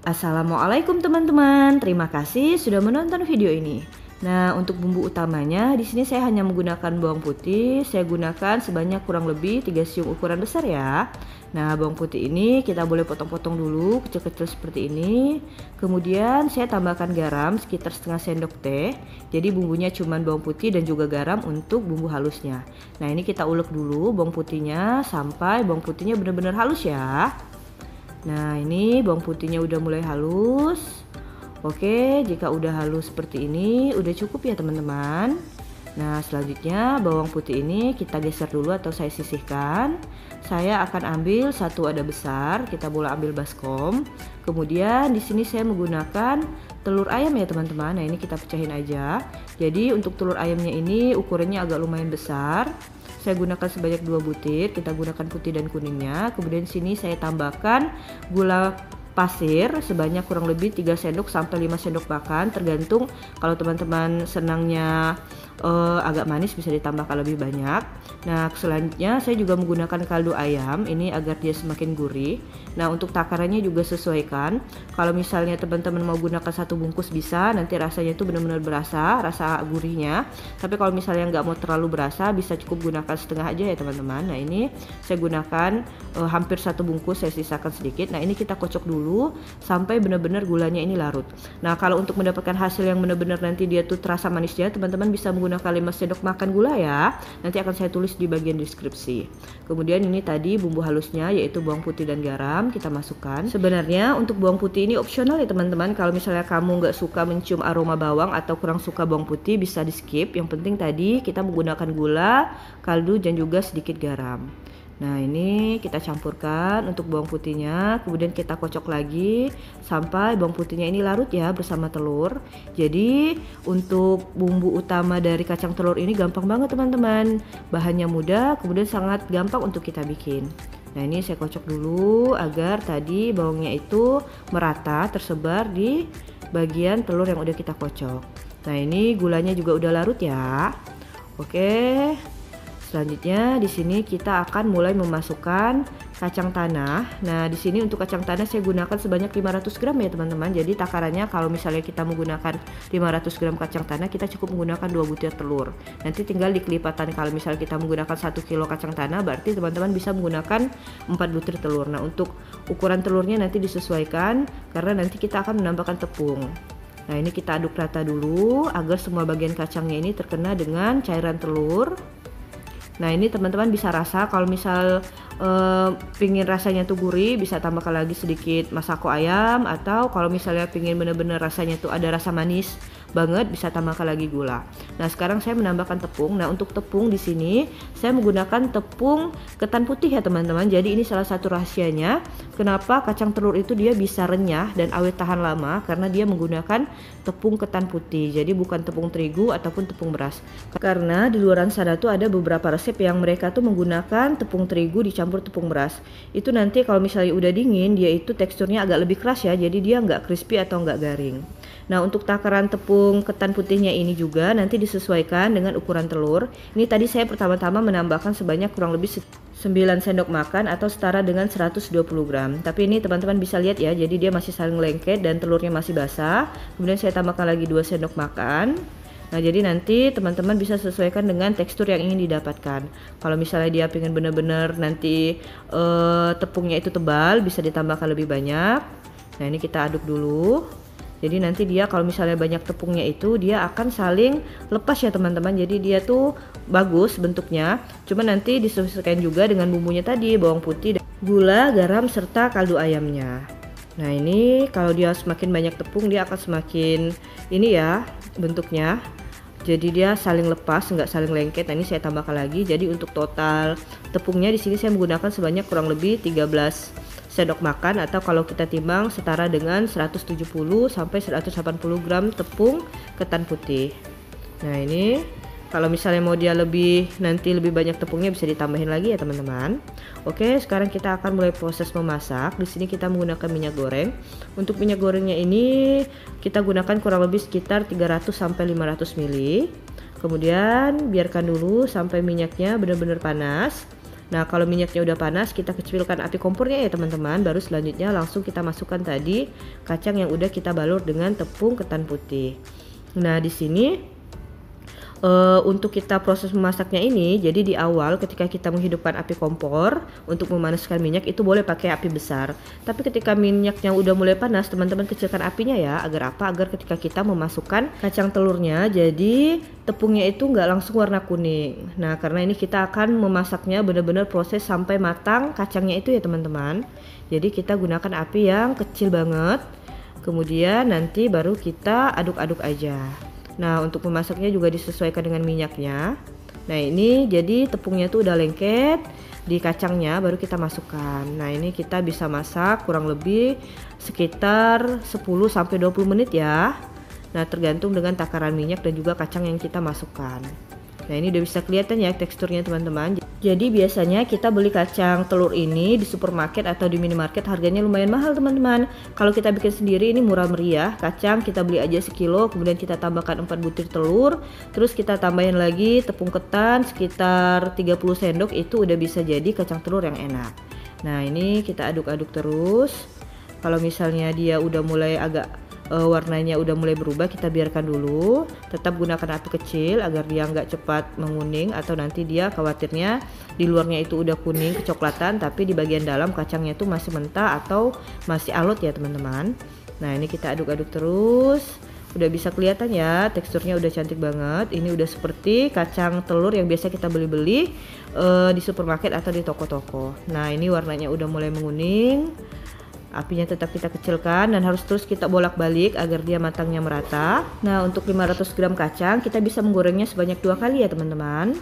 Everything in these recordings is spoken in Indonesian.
Assalamualaikum teman-teman, terima kasih sudah menonton video ini. Nah, untuk bumbu utamanya di sini saya hanya menggunakan bawang putih. Saya gunakan sebanyak kurang lebih 3 siung ukuran besar ya. Nah, bawang putih ini kita boleh potong-potong dulu kecil-kecil seperti ini. Kemudian saya tambahkan garam sekitar setengah sendok teh. Jadi bumbunya cuma bawang putih dan juga garam untuk bumbu halusnya. Nah, ini kita ulek dulu bawang putihnya sampai bawang putihnya benar-benar halus ya. Nah, ini bawang putihnya udah mulai halus. Oke, jika udah halus seperti ini udah cukup ya teman-teman. Nah, selanjutnya bawang putih ini kita geser dulu atau saya sisihkan. Saya akan ambil satu wadah besar, kita boleh ambil baskom. Kemudian di sini saya menggunakan telur ayam ya teman-teman. Nah, ini kita pecahin aja. Jadi untuk telur ayamnya ini ukurannya agak lumayan besar. Saya gunakan sebanyak 2 butir, kita gunakan putih dan kuningnya. Kemudian sini saya tambahkan gula pasir sebanyak kurang lebih 3 sendok sampai 5 sendok makan, tergantung kalau teman-teman senangnya agak manis bisa ditambahkan lebih banyak. Nah, selanjutnya saya juga menggunakan kaldu ayam ini agar dia semakin gurih. Nah, untuk takarannya juga sesuaikan. Kalau misalnya teman-teman mau gunakan 1 bungkus bisa, nanti rasanya itu benar-benar berasa rasa gurihnya. Tapi kalau misalnya nggak mau terlalu berasa, bisa cukup gunakan setengah aja ya teman-teman. Nah, ini saya gunakan hampir 1 bungkus, saya sisakan sedikit. Nah, ini kita kocok dulu sampai benar-benar gulanya ini larut. Nah, kalau untuk mendapatkan hasil yang benar-benar nanti dia tuh terasa manisnya, teman-teman bisa menggunakan 5 sendok makan gula ya. Nanti akan saya tulis di bagian deskripsi. Kemudian ini tadi bumbu halusnya yaitu bawang putih dan garam kita masukkan. Sebenarnya untuk bawang putih ini opsional ya teman-teman. Kalau misalnya kamu nggak suka mencium aroma bawang atau kurang suka bawang putih bisa di skip. Yang penting tadi kita menggunakan gula, kaldu dan juga sedikit garam. Nah, ini kita campurkan untuk bawang putihnya, kemudian kita kocok lagi sampai bawang putihnya ini larut ya bersama telur. Jadi untuk bumbu utama dari kacang telur ini gampang banget teman-teman. Bahannya mudah, kemudian sangat gampang untuk kita bikin. Nah, ini saya kocok dulu agar tadi bawangnya itu merata tersebar di bagian telur yang udah kita kocok. Nah, ini gulanya juga udah larut ya. Oke. Selanjutnya di sini kita akan mulai memasukkan kacang tanah. Nah, di sini untuk kacang tanah saya gunakan sebanyak 500 gram ya teman-teman. Jadi takarannya kalau misalnya kita menggunakan 500 gram kacang tanah, kita cukup menggunakan 2 butir telur. Nanti tinggal di kelipatan, kalau misalnya kita menggunakan 1 kilo kacang tanah, berarti teman-teman bisa menggunakan 4 butir telur. Nah, untuk ukuran telurnya nanti disesuaikan karena nanti kita akan menambahkan tepung. Nah, ini kita aduk rata dulu agar semua bagian kacangnya ini terkena dengan cairan telur. Nah, ini teman-teman bisa rasa kalau misal pingin rasanya tuh gurih, bisa tambahkan lagi sedikit masako ayam, atau kalau misalnya pingin bener-bener rasanya tuh ada rasa manis banget, bisa tambahkan lagi gula. Nah, sekarang saya menambahkan tepung. Nah, untuk tepung di sini saya menggunakan tepung ketan putih ya teman-teman. Jadi ini salah satu rahasianya kenapa kacang telur itu dia bisa renyah dan awet tahan lama, karena dia menggunakan tepung ketan putih. Jadi bukan tepung terigu ataupun tepung beras. Karena di luaran sana tuh ada beberapa resep yang mereka tuh menggunakan tepung terigu dicampur tepung beras. Itu nanti kalau misalnya udah dingin, dia itu teksturnya agak lebih keras ya. Jadi dia nggak crispy atau nggak garing. Nah, untuk takaran tepung ketan putihnya ini juga nanti disesuaikan dengan ukuran telur. Ini tadi saya pertama-tama menambahkan sebanyak kurang lebih 9 sendok makan atau setara dengan 120 gram. Tapi ini teman-teman bisa lihat ya, jadi dia masih saling lengket dan telurnya masih basah. Kemudian saya tambahkan lagi 2 sendok makan. Nah, jadi nanti teman-teman bisa sesuaikan dengan tekstur yang ingin didapatkan. Kalau misalnya dia pengen benar-benar nanti tepungnya itu tebal, bisa ditambahkan lebih banyak. Nah, ini kita aduk dulu. Jadi nanti dia kalau misalnya banyak tepungnya itu dia akan saling lepas ya teman-teman. Jadi dia tuh bagus bentuknya. Cuma nanti disesuaikan juga dengan bumbunya tadi, bawang putih, gula, garam serta kaldu ayamnya. Nah, ini kalau dia semakin banyak tepung dia akan semakin ini ya bentuknya. Jadi dia saling lepas, nggak saling lengket. Nah, ini saya tambahkan lagi. Jadi untuk total tepungnya di sini saya menggunakan sebanyak kurang lebih 13 sendok makan, atau kalau kita timbang setara dengan 170 sampai 180 gram tepung ketan putih. Nah, ini kalau misalnya mau dia nanti lebih banyak tepungnya bisa ditambahin lagi ya teman-teman. Oke, sekarang kita akan mulai proses memasak. Di sini kita menggunakan minyak goreng. Untuk minyak gorengnya ini kita gunakan kurang lebih sekitar 300 sampai 500 ml. Kemudian biarkan dulu sampai minyaknya benar-benar panas. Nah, kalau minyaknya udah panas, kita kecilkan api kompornya ya teman-teman. Baru selanjutnya langsung kita masukkan tadi kacang yang udah kita balur dengan tepung ketan putih. Nah, di sini untuk kita proses memasaknya ini, jadi di awal ketika kita menghidupkan api kompor untuk memanaskan minyak itu boleh pakai api besar. Tapi ketika minyaknya udah mulai panas, teman-teman kecilkan apinya ya. Agar apa? Agar ketika kita memasukkan kacang telurnya, jadi tepungnya itu nggak langsung warna kuning. Nah, karena ini kita akan memasaknya benar-benar proses sampai matang kacangnya itu ya teman-teman. Jadi kita gunakan api yang kecil banget. Kemudian nanti baru kita aduk-aduk aja. Nah, untuk memasaknya juga disesuaikan dengan minyaknya. Nah, ini jadi tepungnya tuh udah lengket di kacangnya, baru kita masukkan. Nah, ini kita bisa masak kurang lebih sekitar 10-20 menit ya. Nah, tergantung dengan takaran minyak dan juga kacang yang kita masukkan. Nah, ini udah bisa kelihatan ya teksturnya teman-teman. Jadi biasanya kita beli kacang telur ini di supermarket atau di minimarket harganya lumayan mahal teman-teman. Kalau kita bikin sendiri ini murah meriah. Kacang kita beli aja sekilo, kemudian kita tambahkan 4 butir telur, terus kita tambahin lagi tepung ketan sekitar 30 sendok, itu udah bisa jadi kacang telur yang enak. Nah, ini kita aduk-aduk terus. Kalau misalnya dia udah mulai agak warnanya udah mulai berubah, kita biarkan dulu. Tetap gunakan api kecil agar dia nggak cepat menguning, atau nanti dia khawatirnya di luarnya itu udah kuning kecoklatan tapi di bagian dalam kacangnya itu masih mentah atau masih alot ya teman-teman. Nah, ini kita aduk-aduk terus. Udah bisa kelihatan ya teksturnya udah cantik banget. Ini udah seperti kacang telur yang biasa kita beli-beli di supermarket atau di toko-toko. Nah, ini warnanya udah mulai menguning. Apinya tetap kita kecilkan dan harus terus kita bolak-balik agar dia matangnya merata. Nah, untuk 500 gram kacang kita bisa menggorengnya sebanyak 2 kali ya teman-teman.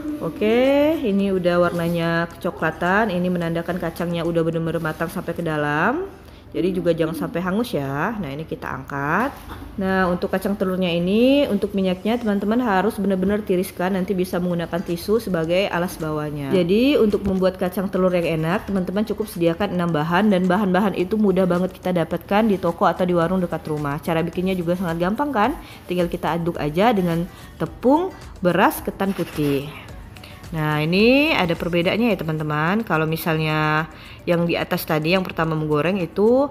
Oke, ini udah warnanya kecoklatan. Ini menandakan kacangnya udah benar-benar matang sampai ke dalam. Jadi juga jangan sampai hangus ya. Nah, ini kita angkat. Nah, untuk kacang telurnya ini, untuk minyaknya teman-teman harus benar-benar tiriskan. Nanti bisa menggunakan tisu sebagai alas bawahnya. Jadi untuk membuat kacang telur yang enak, teman-teman cukup sediakan 6 bahan. Dan bahan-bahan itu mudah banget kita dapatkan di toko atau di warung dekat rumah. Cara bikinnya juga sangat gampang kan? Tinggal kita aduk aja dengan tepung, beras, ketan putih. Nah, ini ada perbedaannya ya teman-teman. Kalau misalnya yang di atas tadi yang pertama menggoreng itu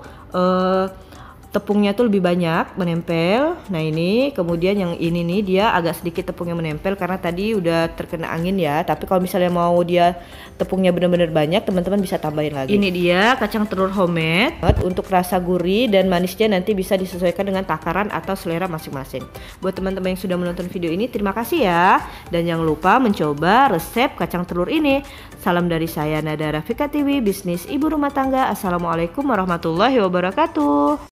tepungnya tuh lebih banyak menempel. Nah, ini kemudian yang ini nih dia agak sedikit tepungnya menempel karena tadi udah terkena angin ya. Tapi kalau misalnya mau dia tepungnya benar-benar banyak, teman-teman bisa tambahin lagi. Ini dia kacang telur homemade. Untuk rasa gurih dan manisnya nanti bisa disesuaikan dengan takaran atau selera masing-masing. Buat teman-teman yang sudah menonton video ini, terima kasih ya. Dan jangan lupa mencoba resep kacang telur ini. Salam dari saya Nada Rafika TV, bisnis ibu rumah tangga. Assalamualaikum warahmatullahi wabarakatuh.